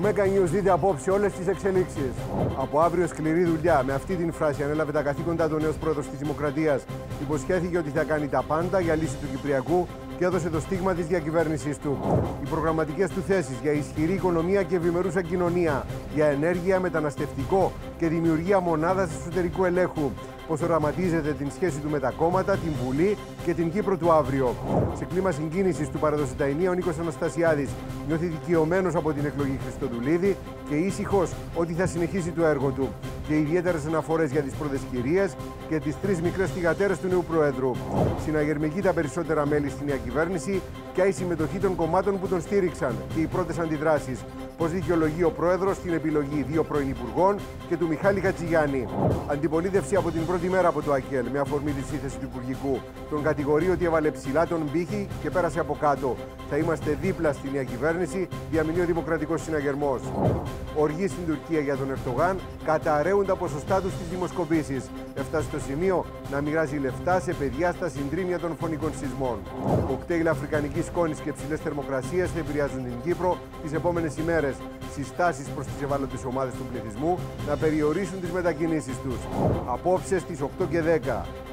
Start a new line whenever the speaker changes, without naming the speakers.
Mega News δείτε απόψε όλες τις εξελίξεις. Από αύριο σκληρή δουλειά. Με αυτή την φράση ανέλαβε τα καθήκοντα του νέος πρόεδρος της Δημοκρατίας. Υποσχέθηκε ότι θα κάνει τα πάντα για λύση του Κυπριακού και έδωσε το στίγμα της διακυβέρνησής του. Οι προγραμματικές του θέσεις για ισχυρή οικονομία και ευημερούσα κοινωνία, για ενέργεια, μεταναστευτικό και δημιουργία μονάδας εσωτερικού ελέγχου. Πώς οραματίζεται την σχέση του με τα κόμματα, την Βουλή και την Κύπρο του αύριο. Σε κλίμα συγκίνησης του παραδοσιταϊνή, ο Νίκος Αναστασιάδης νιώθει δικαιωμένος από την εκλογή Χριστοδουλίδη και ήσυχος ότι θα συνεχίσει το έργο του. Και ιδιαίτερες αναφορές για τις πρώτες κυρίες και τις 3 μικρές θυγατέρες του νέου Προέδρου. Συναγερμική τα περισσότερα μέλη στη νέα κυβέρνηση και η συμμετοχή των κομμάτων που τον στήριξαν και οι πρώτες αντιδράσεις. Πώς δικαιολογεί ο Πρόεδρος την επιλογή 2 πρώην Υπουργών και του Μιχάλη Χατζηγιάννη. Αντιπολίτευση από την πρώτη μέρα από το ΑΚΕΛ με αφορμή τη σύνθεση του Υπουργικού. Τον κατηγορεί ότι έβαλε ψηλά τον πύχη και πέρασε από κάτω. Θα είμαστε δίπλα στη νέα κυβέρνηση, διαμηνεί ο Δημοκρατικός Συναγερμός. Οργή στην Τουρκία για τον Ερντογάν, καταραίουν τα ποσοστά του στις δημοσκοπήσεις. Έφτασε στο σημείο να μοιράζει λεφτά σε παιδιά στα συντρίμμια των φωνικών σεισμών. Κοκτέιλ αφρικανικής σκόνης και ψηλές θερμοκρασίες θα επηρεάζουν την Κύπρο τις επόμενες ημέρες. Συστάσεις προς τις ευάλωτες ομάδες του πληθυσμού να περιορίσουν τις μετακινήσεις τους. Απόψε στις 8 και 10.